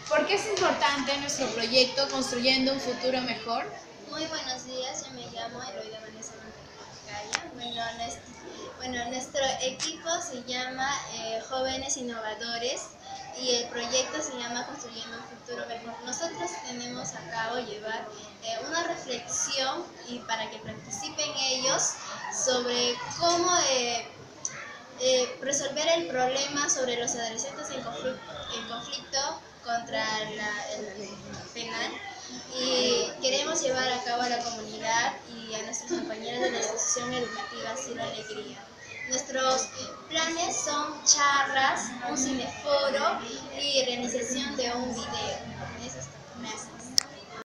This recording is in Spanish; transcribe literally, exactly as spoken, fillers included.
¿Por qué es importante nuestro proyecto Construyendo un Futuro Mejor? Muy buenos días, yo me llamo Jovenes. Bueno, nuestro, bueno, nuestro equipo se llama eh, Jóvenes Innovadores y el proyecto se llama Construyendo un Futuro Mejor. Nosotros tenemos a cabo llevar eh, una reflexión y para que participen ellos sobre cómo eh, eh, resolver el problema sobre los adolescentes en conflicto, en conflicto contra la, el penal, y queremos llevar a cabo a la comunidad y a nuestros compañeros de la institución educativa Ciro Alegria. Nuestros planes son charlas, un cineforo y realización de un video.